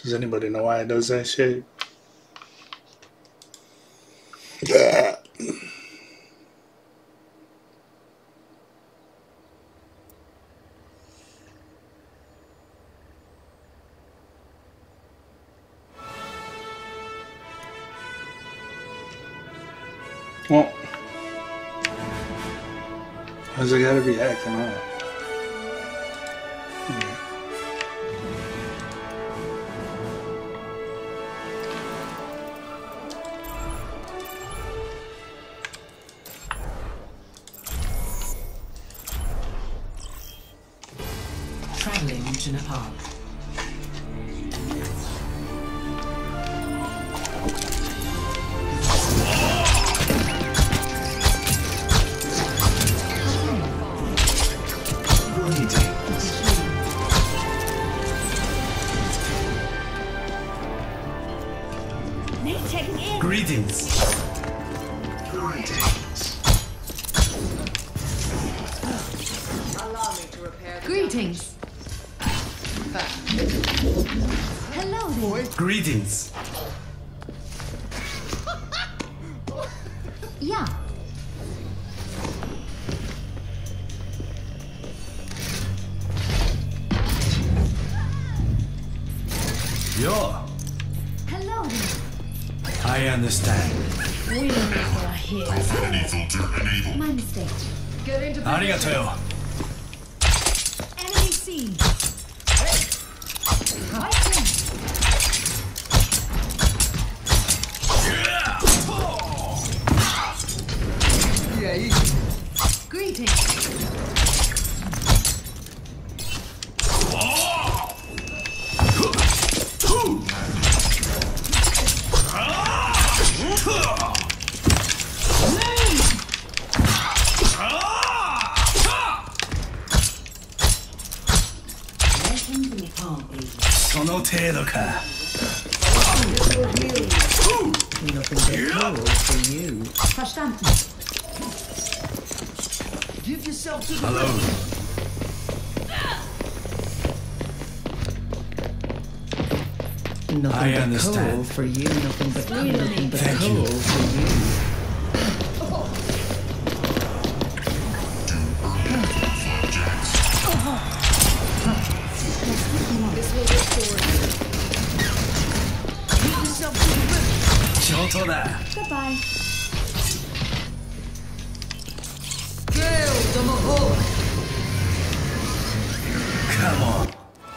Does anybody know why it does that shit? Yeah. Well, how's it gotta be acting up? Traveling to Nepal. Greetings. Allow me to repair the Greetings. Hello there. Greetings. Yeah. Yo, Hello there. I understand. We are here. Profanity filter enabled. My mistake. Get into Arigato. Enemy seen. Right there. Yeah, easy. Greetings. Sono程度か. Nothing but cold for you. Verstanden. Give yourself to the Hello. Nothing I but understand. cold for you. Nothing but Really? nothing but Thank you. cold for you. This will restore you. Give yourself to the limit. 上等だ. Goodbye. Gale the Mahal. Come on.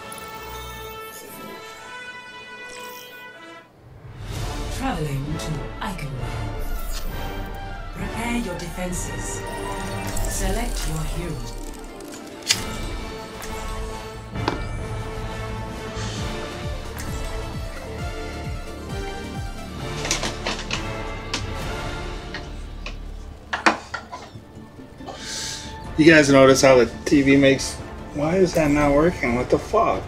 Traveling to Iconland. Prepare your defenses. Select your hero. You guys notice how the TV makes... Why is that not working? What the fuck?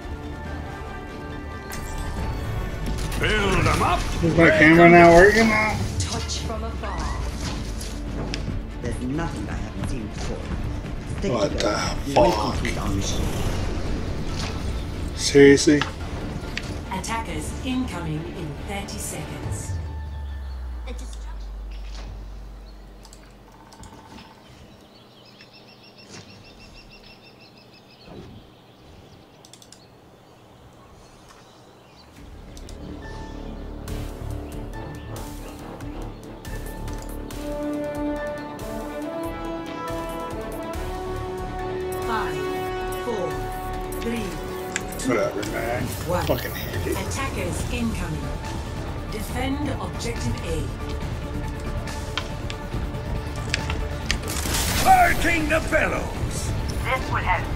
Build them up. Is my camera not working now? Touch from afar. There's nothing I haven't seen before. Stick What together. the We will fuck? complete our mission. Seriously? Attackers incoming in 30 seconds. Whatever, man. One. Fucking hate it. Attackers incoming. Defend objective A. Barking the bellows. This would help.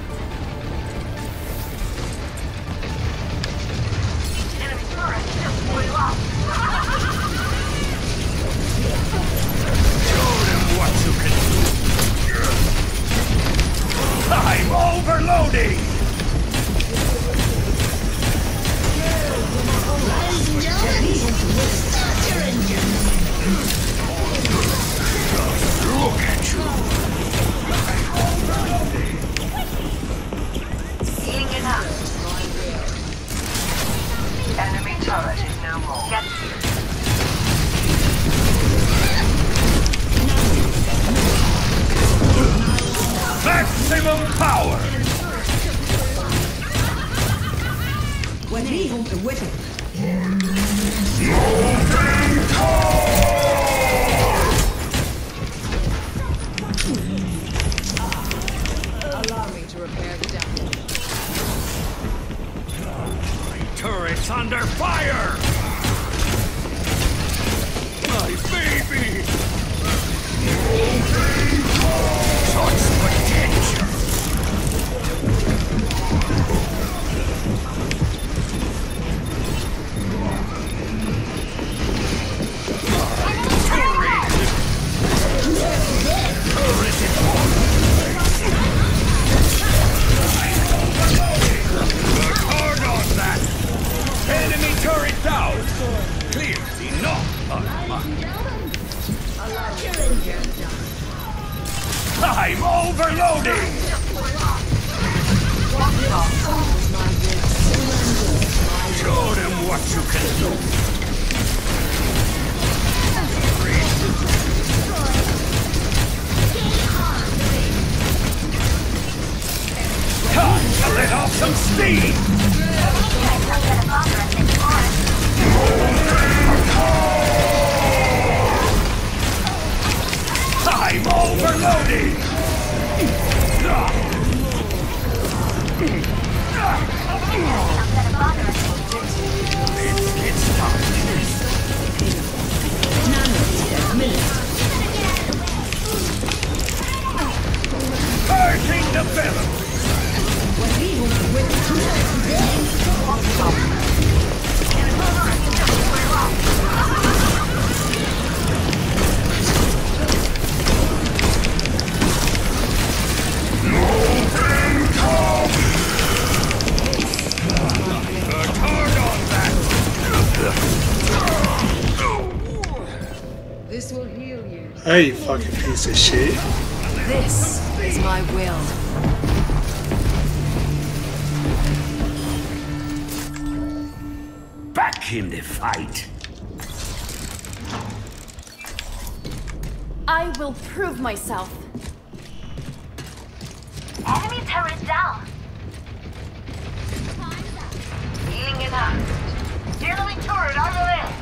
Enemy turret just blew up. Show them what you can do. I'm overloading. Look at you. Seeing enough. Mayhem awaken. Allow me to repair the damage. Turret's under fire! My baby! Such potential! Enemy turret down! Clear's enough! I'm overloading! Show them what you can do! Time to let off some steam! I'm overloading! Let's get started. Hurting the bellows! This will heal you. Hey, you fucking piece of shit. This is my will. Back in the fight. I will prove myself. Enemy turret down. Healing it up. Enemy turret on the left.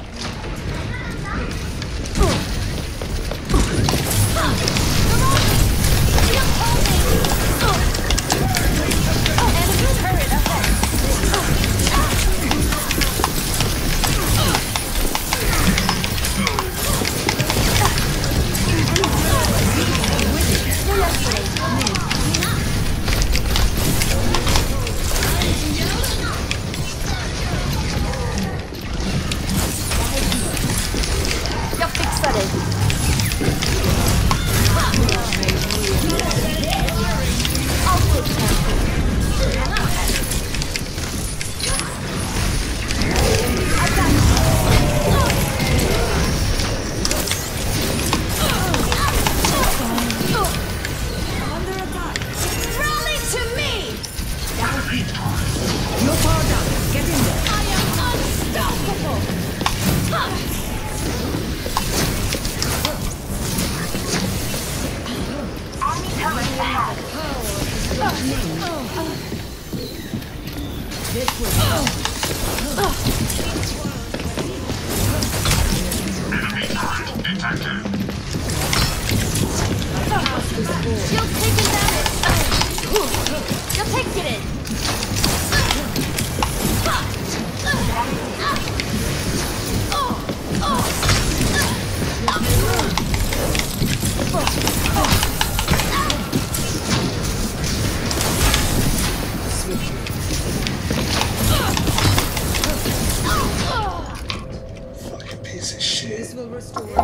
Fucking piece of shit. This will restore you.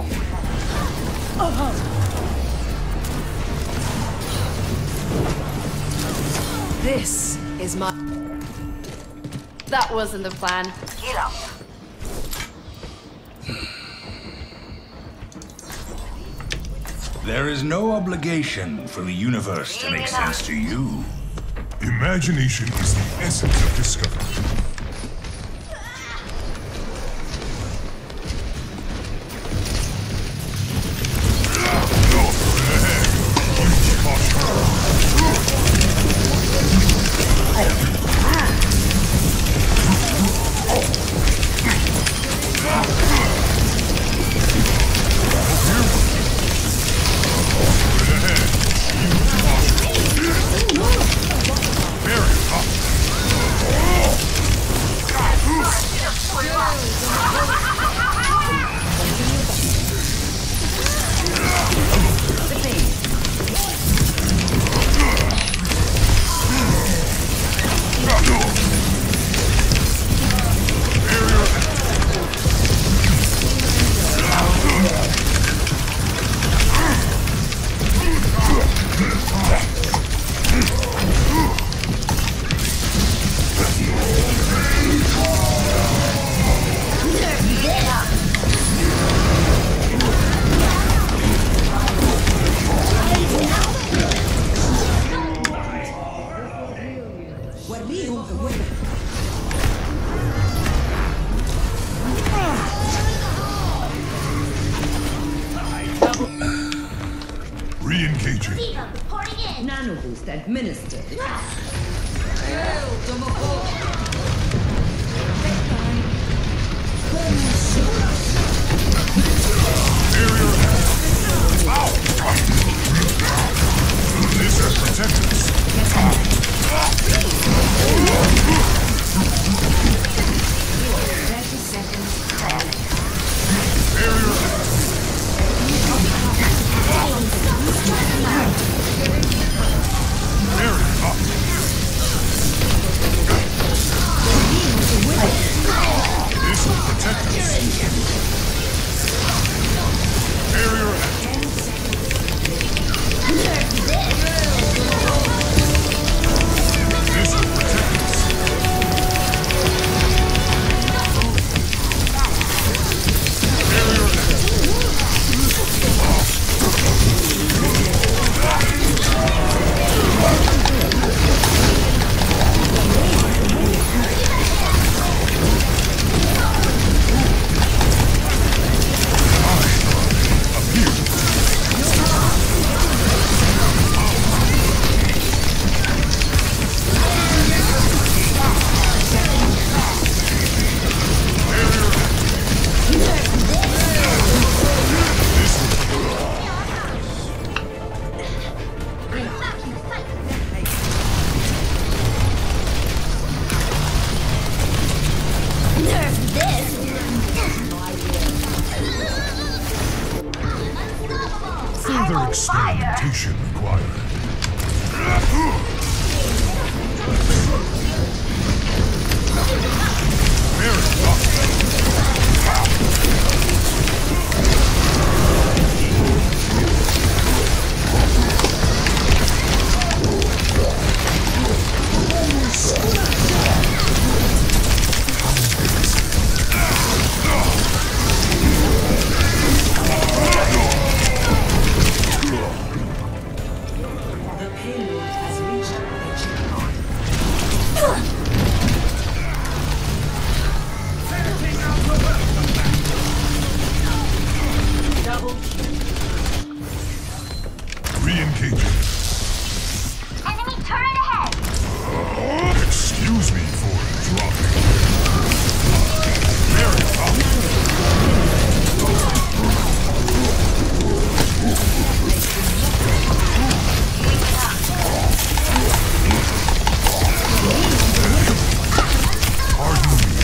This is my... That wasn't the plan. Heal up. There is no obligation for the universe to make sense to you. Imagination is the essence of discovery. Re-engaging. Diva reporting in. Nano boost administered. This has protected us. 30 seconds. This will protect us. Barrier This will protect us. Further experimentation required. The payload has reached the checkpoint. Double kill. Re-engaging. Enemy turret ahead. Excuse me for dropping. Very tough. Pardon me.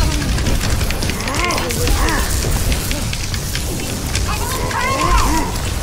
Enemy turret ahead.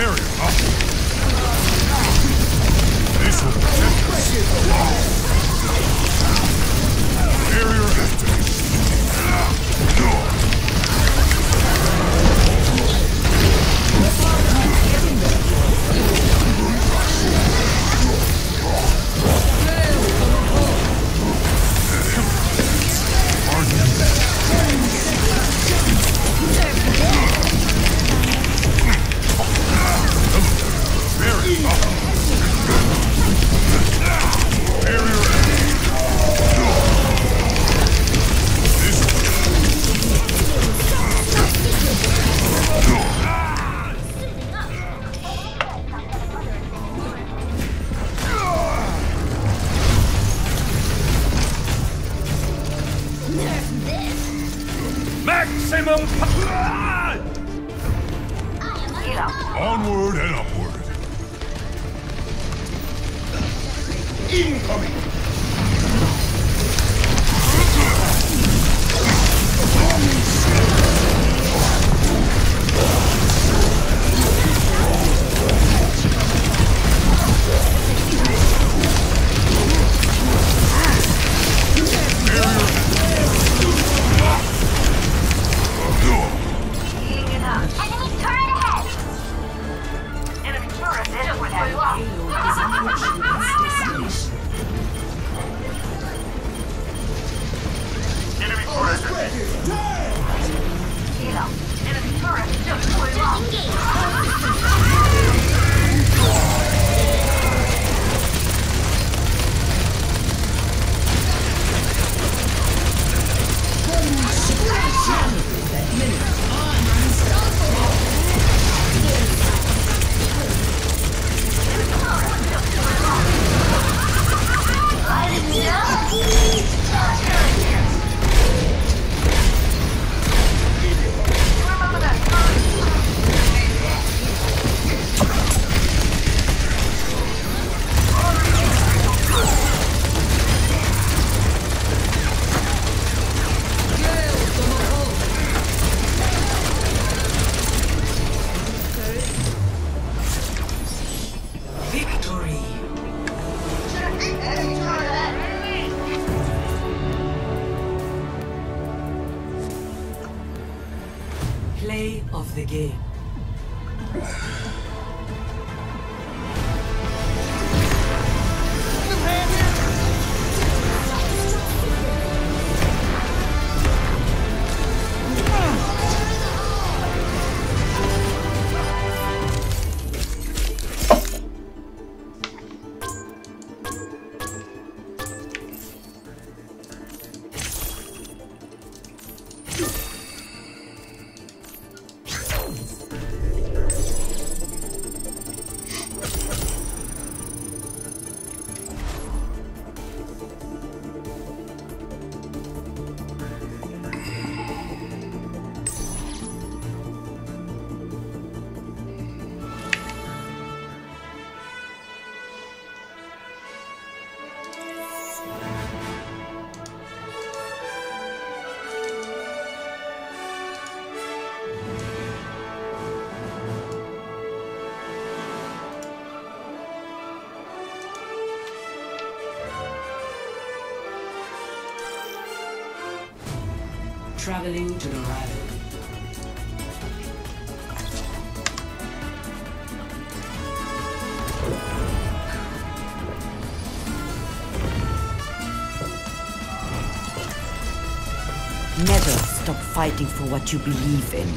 Barrier up. This will protect us. Barrier activated. Maximum Onward and upward. incoming. Play of the game. Traveling to the rival. Never stop fighting for what you believe in.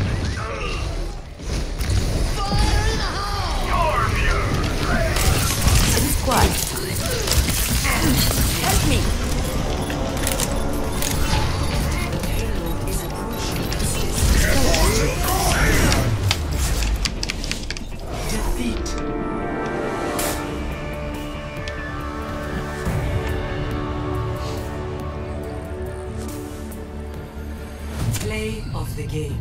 It's quiet time. Help me! Play of the game.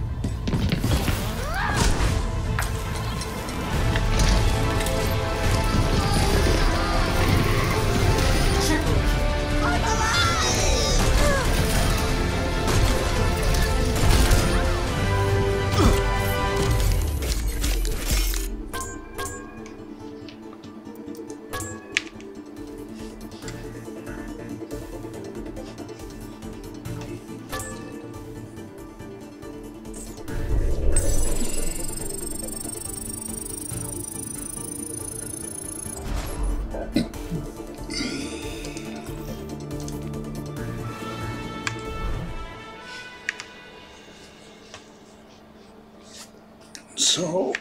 So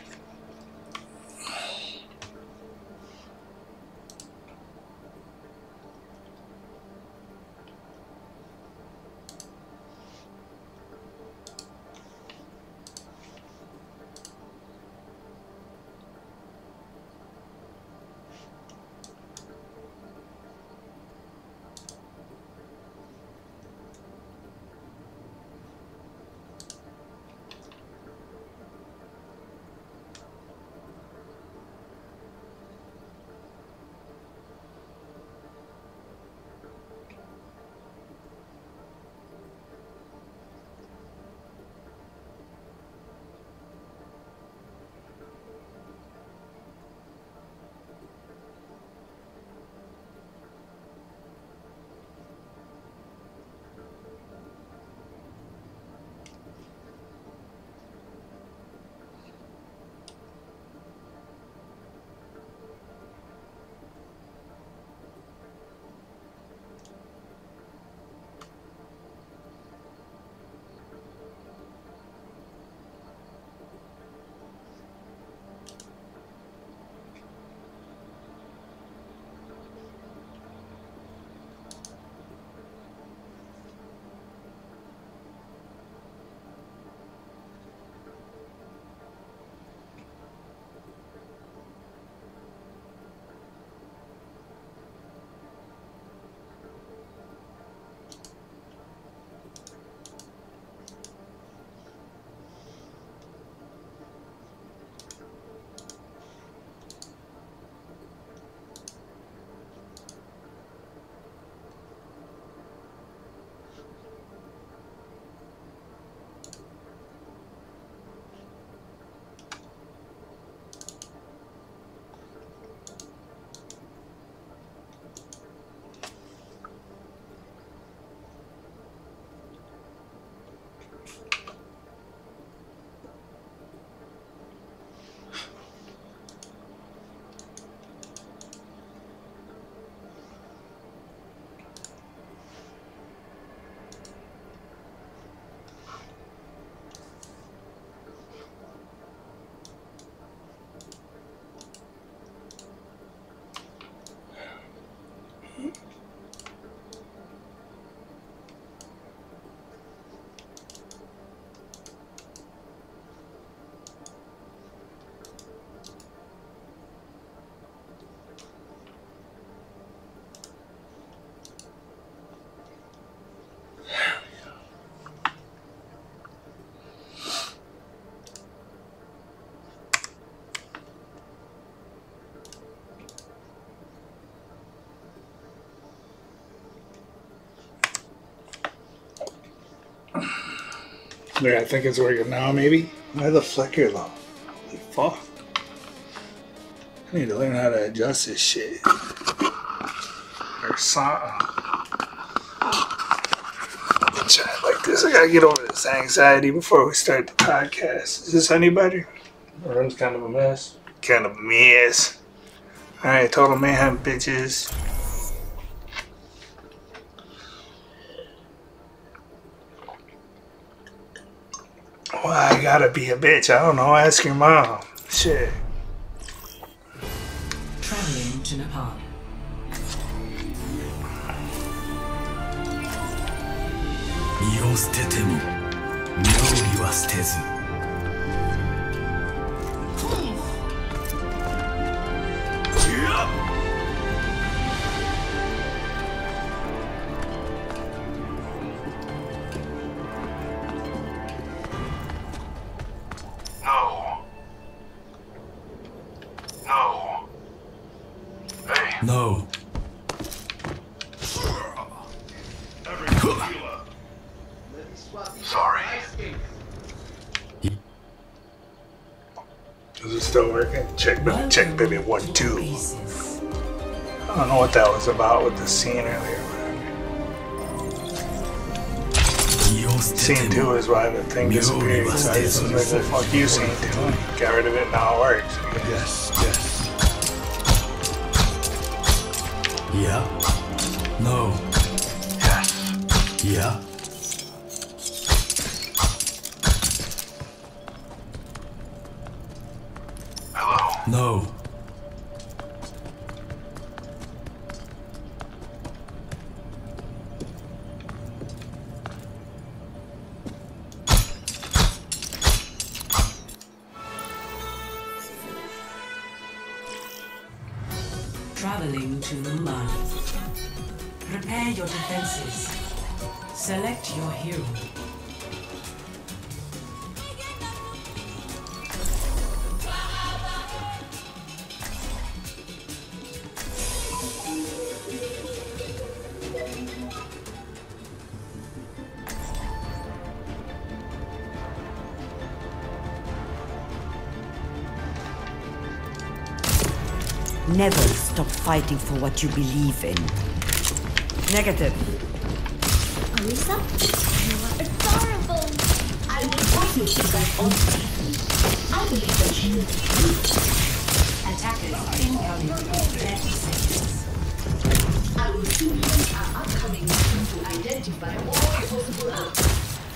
yeah, I think it's working now, maybe. Why the flicker though? Holy fuck. I need to learn how to adjust this shit. Or something. Chat like this. I gotta get over this anxiety before we start the podcast. Is this any better? My room's kind of a mess. Kind of a mess. Alright, total mayhem, bitches. Why I gotta be a bitch? I don't know. Ask your mom. Shit. Traveling to Nepal. No. Sorry. Is it still working? Check baby 1, 2. Pieces. I don't know what that was about with the scene earlier. Scene 2 is why the thing disappeared. So I just was like, well, fuck you, scene 2. Got rid of it, now it works. Yes, yes. Yeah. No. Yes. Yeah. No. Traveling to Mumbai. Prepare your defenses. Select your hero. Never stop fighting for what you believe in. Negative. Alisa, you are adorable. I will take you to that ultimate. I believe that you Attackers incoming in 30 seconds. I will soon use our upcoming mission to identify all possible outcomes.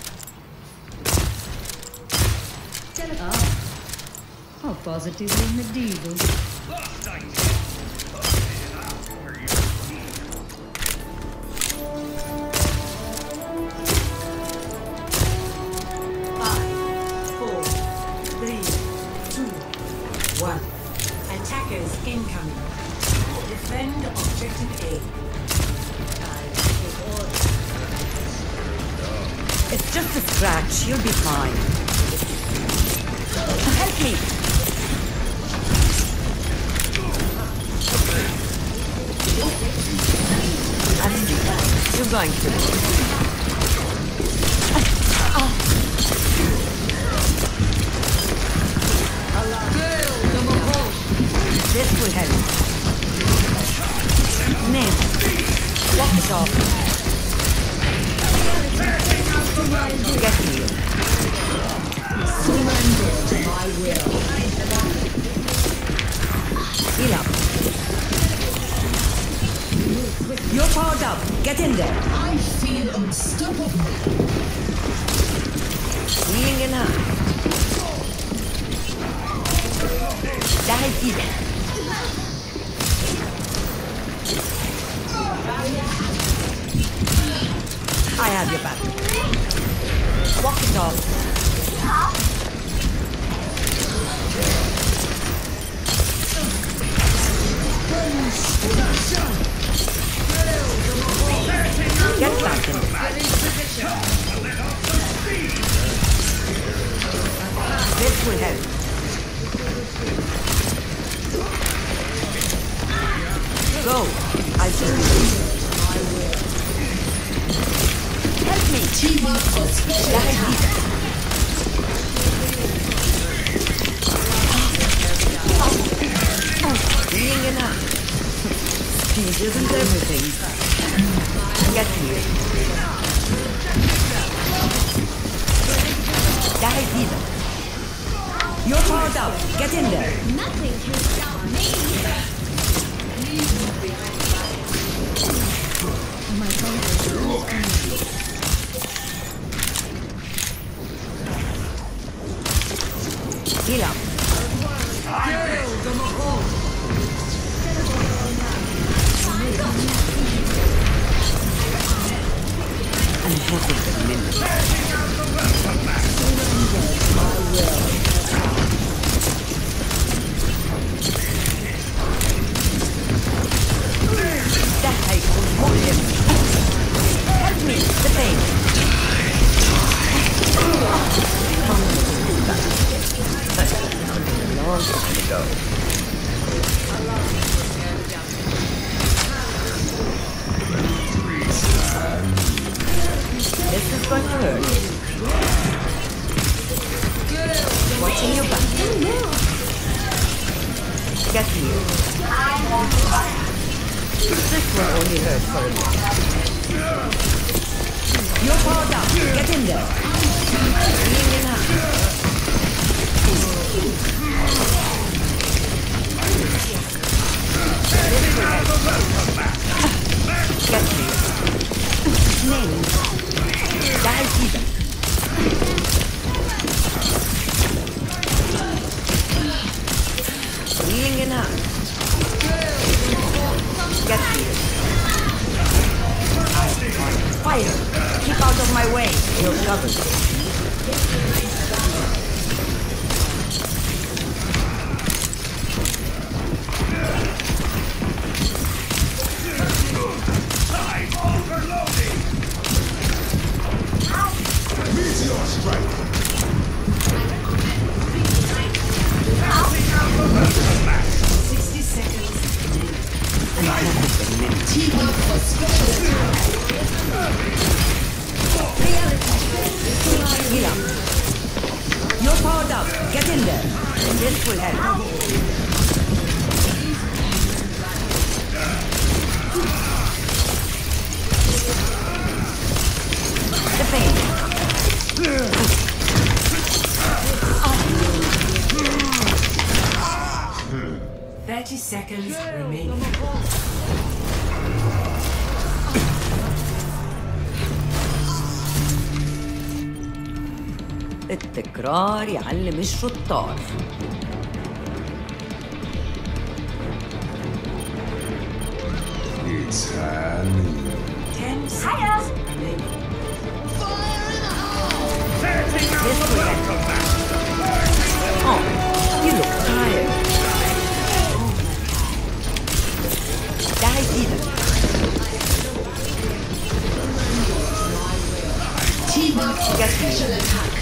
How positively medieval. Attackers incoming. Defend objective A. It's just a scratch. You'll be fine. Help me. You're going to. This will help. Name. Walk it off. Get me. Surrender to my will. Heal up. You're powered up. Get in there. I feel unstoppable. Healing in hand. Dive deep. I have your back. Walk it off. Get back in. This will help. Go. I shall help me. Team up for special attack. Being enough. Speed isn't everything. Get here. Dive either. You're powered up. Get in there. Nothing can stop me. My Heal up. I'm helping the minute. That I could walk him. Help me, the pain. Long time ago. This is going to hurt. Watching your back. Get here. This will only hurt for a minute. You're powered up. Get in there. Healing in hand. Get me. Name. Die either. Healing in hand. Get here. Fire! Keep out of my way. You're covered. I'm overloading! Meteor strike! Heal up. You're powered up. Get in there. This will help. The pain. 30 seconds remaining. التكرار يعلم الشطار. It's Halloween. 10 seconds remaining. Oh, you look tired. Die either. Get me.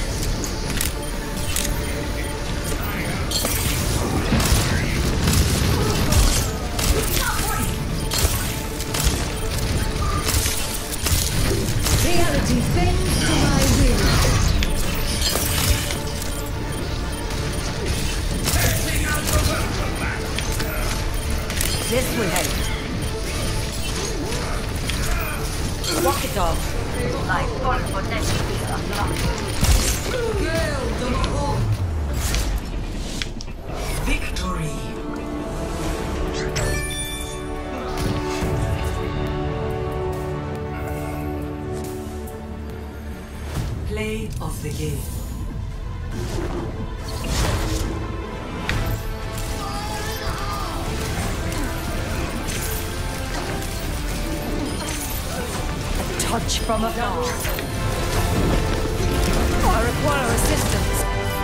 Reality bends to my will. This will help. Walk it off. My full potential is unlocked. Victory! Play of the game. Touch from afar. I require assistance.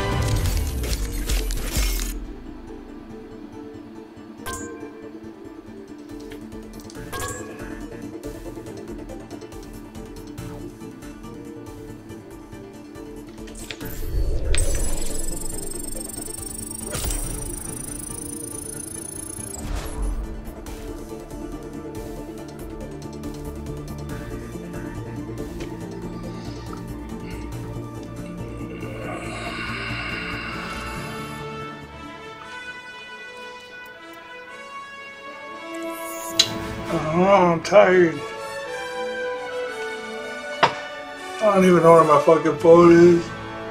Oh, I'm tired. I don't even know where my fucking phone is.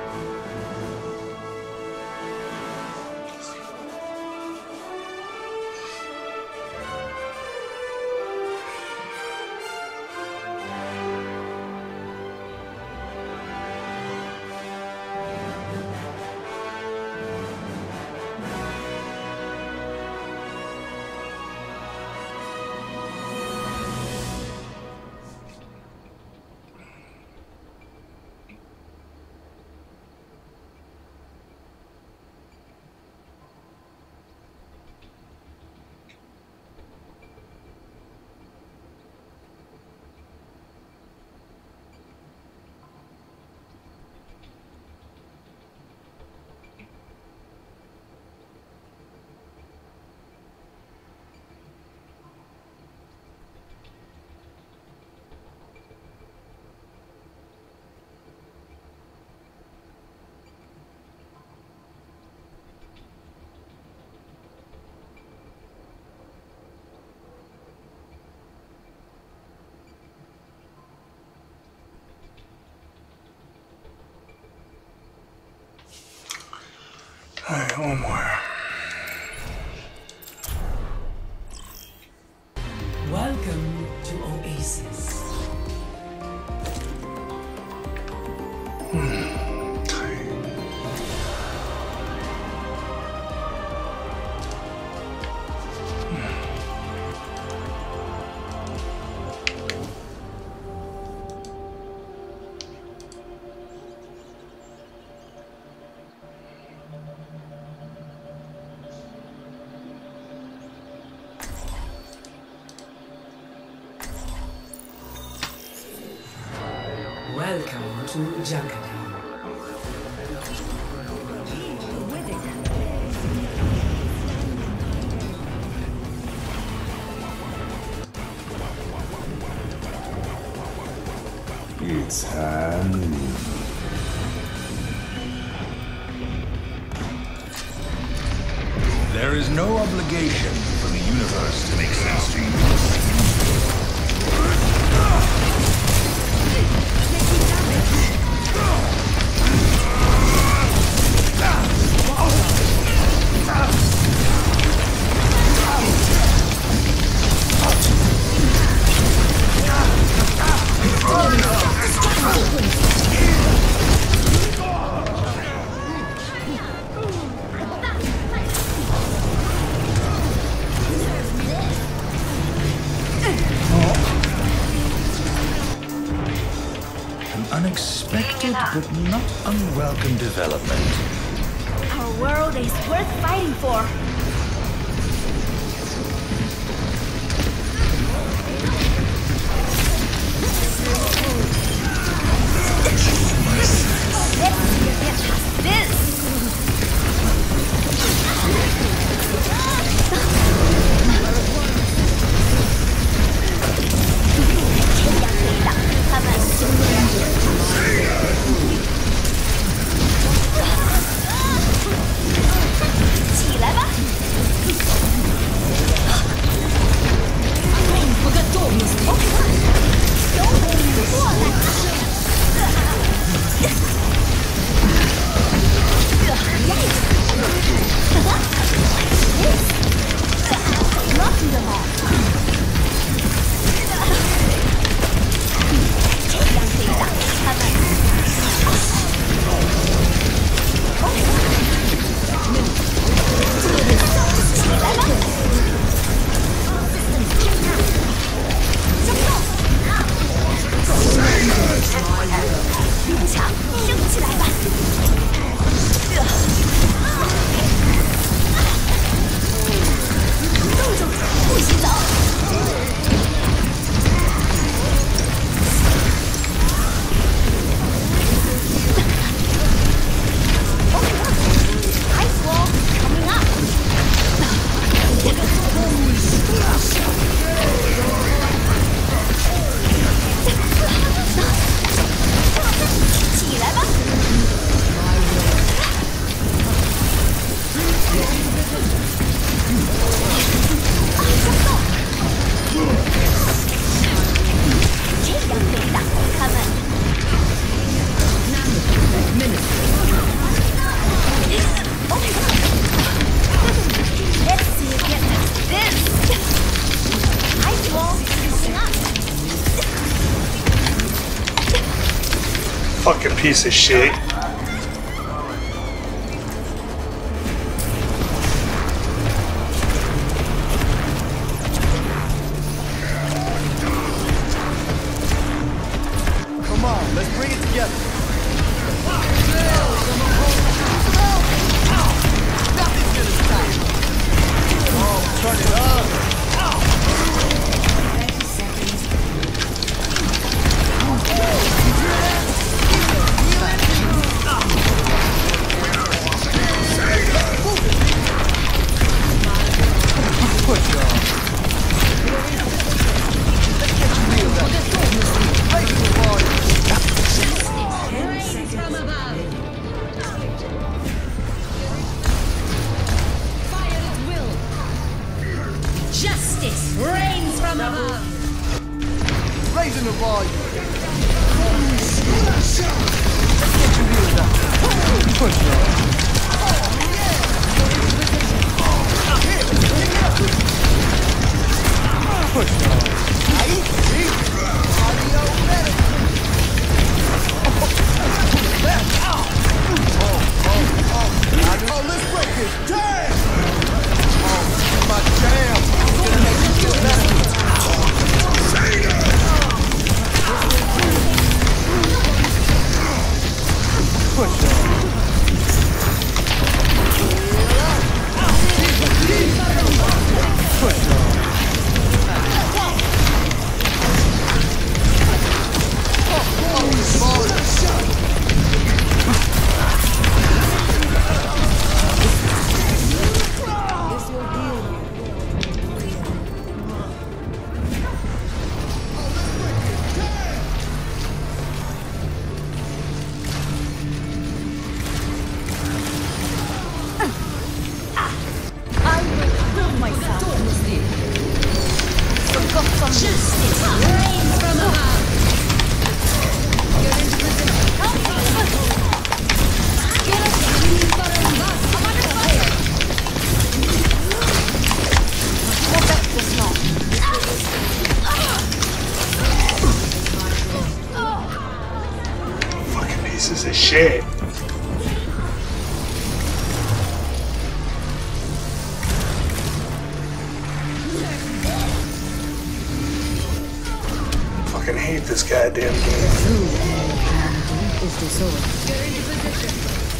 Alright, one more. Welcome to Oasis. Tired. Welcome to Junkertown. It's Halloween. There is no obligation for the universe to make sense to you. Unexpected but not unwelcome development. Our world is worth fighting for. Fucking piece of shit. Come on, let's bring it together. Nothing's gonna stop. Oh, turn it up. Justice reigns from above. Raising the volume. Let's get your heels up. Push it. Push it. Oh, let's break it. Damn! Oh, my jam. It's gonna make you feel better. Push it. from me. Justice reigns from above. Get into position. Help me! I'm under fire! More back this now. Fucking pieces of shit. Fucking hate this goddamn game. Is disordered. Get into position.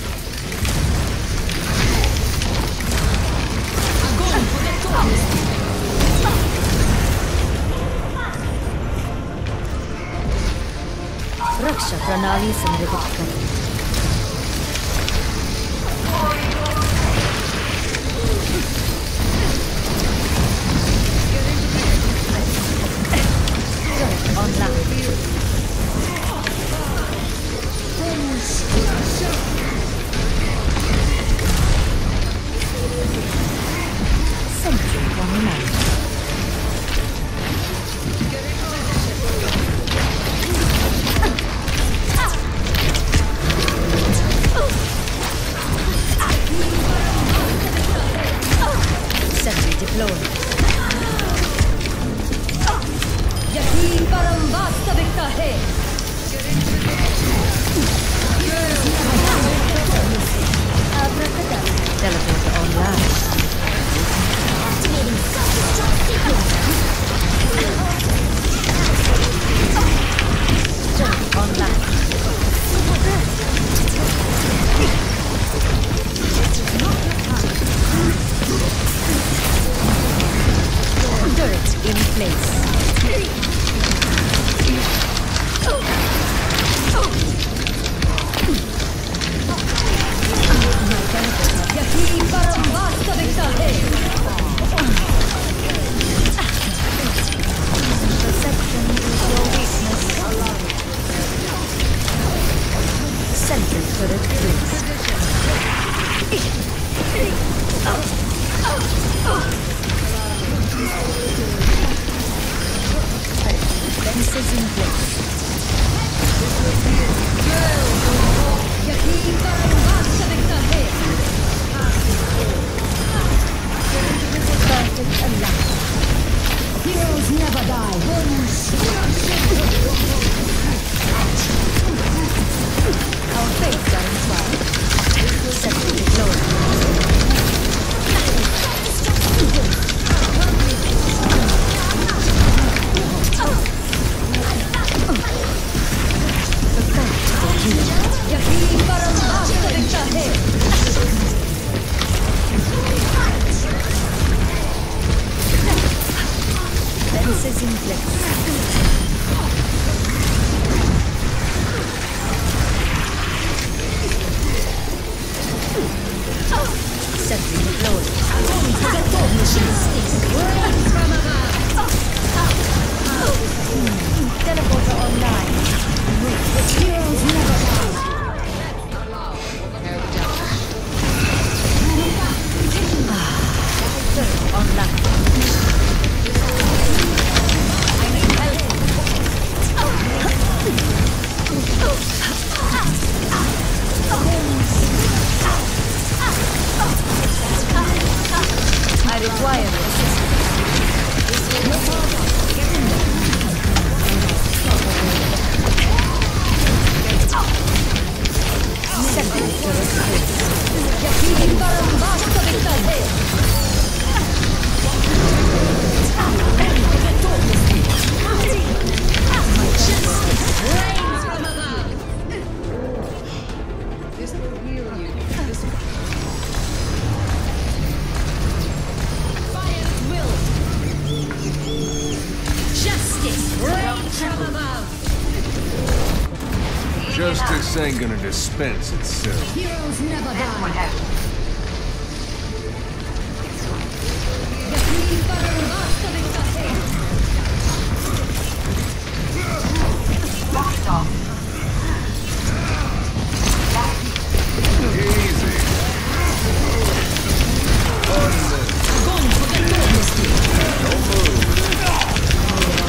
रक्षा प्रणाली संरक्षित करें। Justice ain't gonna dispense itself. Heroes never die. Easy.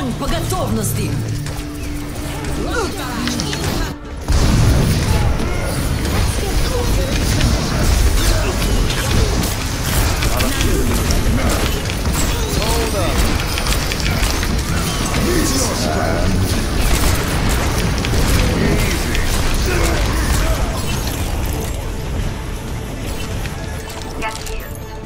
Огонь по готовности! Hold up. Use your strength. Get here.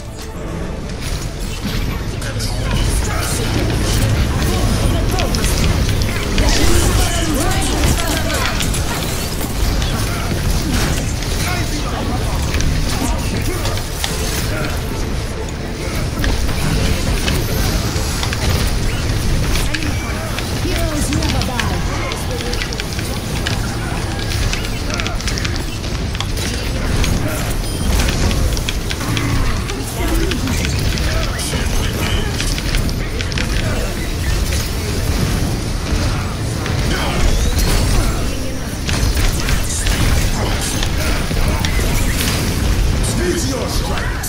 Heroes never die. Use your strength.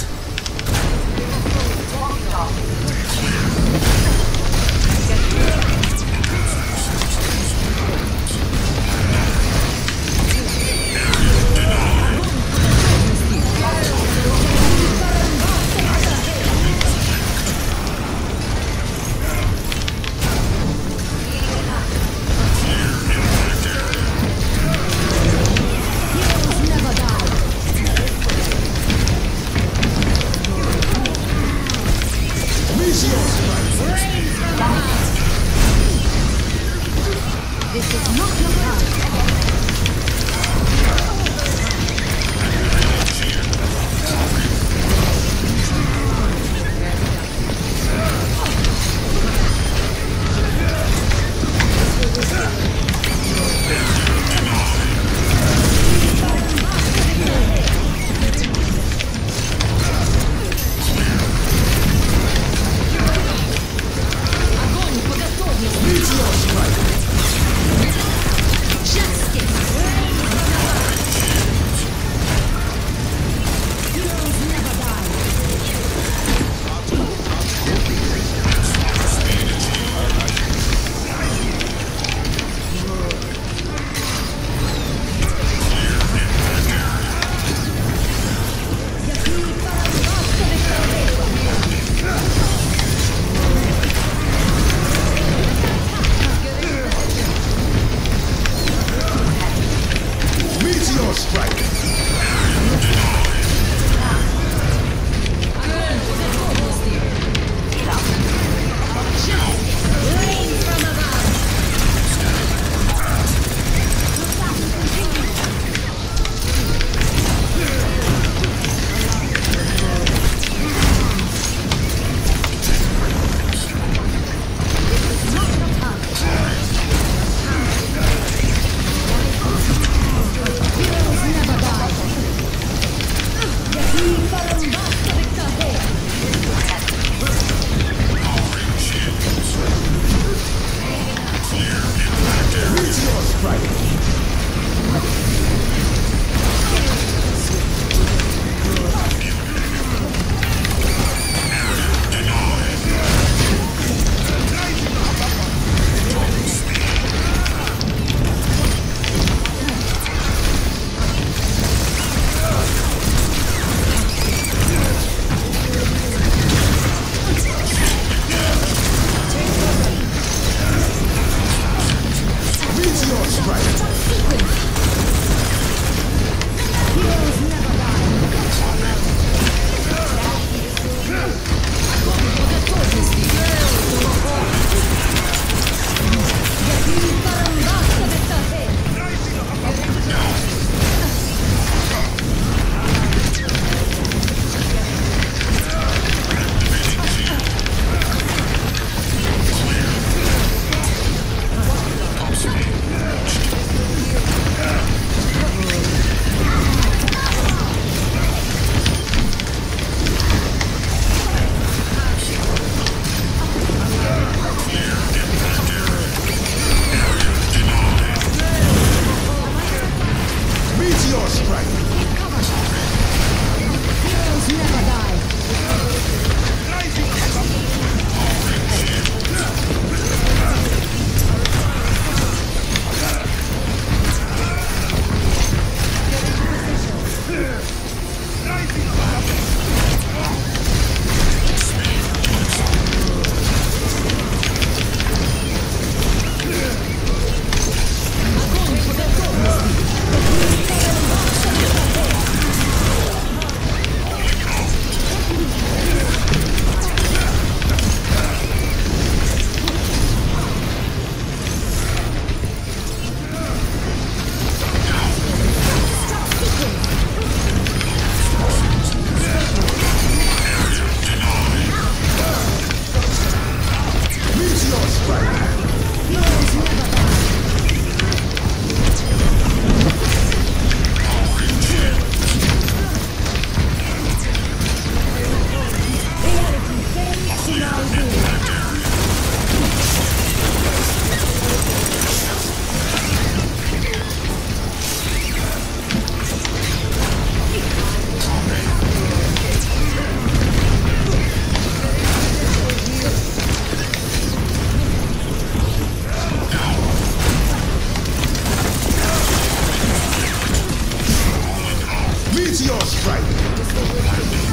Heroes never die. Use your strength. This is not your time. Use your strength. Meteor strike!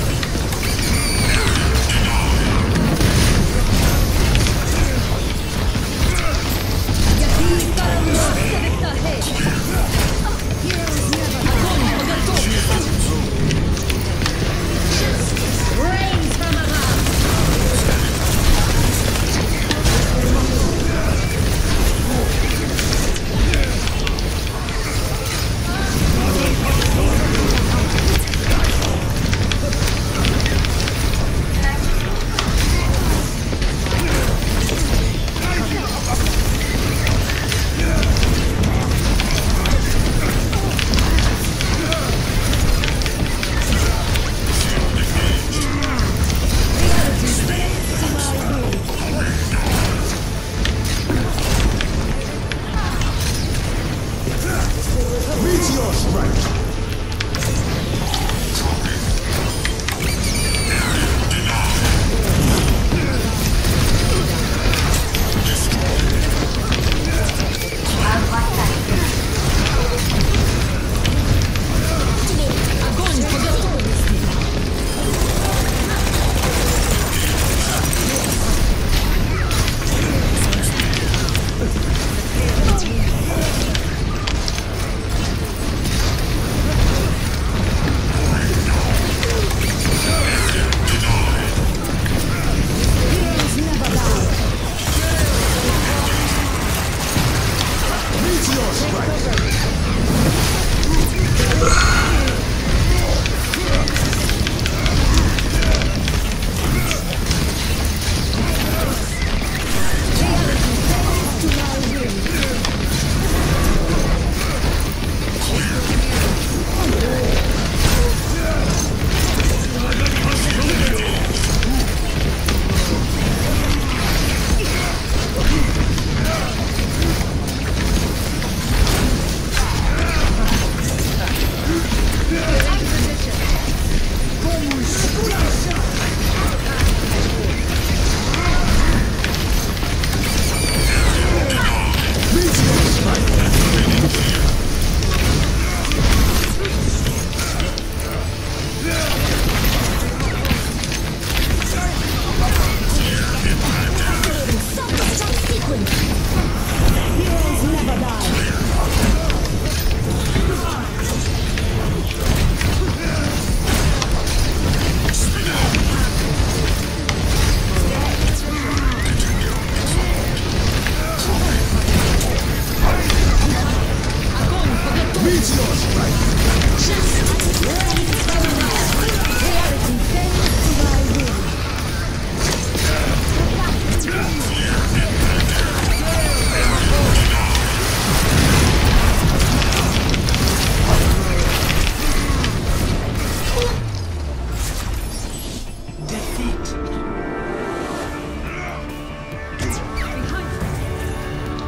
Meteor strike!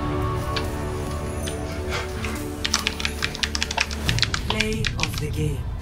Play of the game.